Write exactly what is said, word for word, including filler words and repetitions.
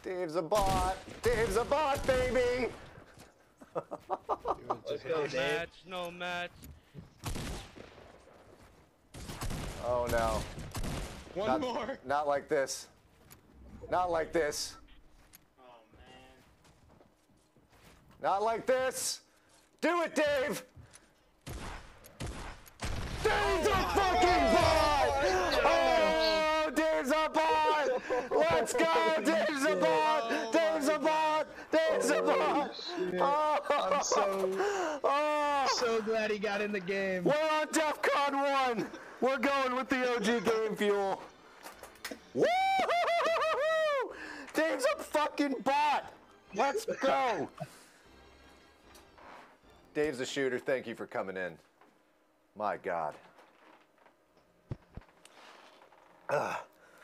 Dave's a bot. Dave's a bot, baby. Let's go, No Dave. match, no match. Oh no. One Not, more. not like this. Not like this. Oh man. Not like this. Do it, Dave. Dave's a fucking bot! Oh, Dave's a bot! Let's go! Dave's a bot! Dave's a bot! Dave's a bot! Oh, I'm so oh. so glad he got in the game. We're on DEFCON one! We're going with the O G game fuel. Woo-hoo-hoo-hoo-hoo! Dave's a fucking bot! Let's go! Dave's a shooter. Thank you for coming in. My God. Ugh.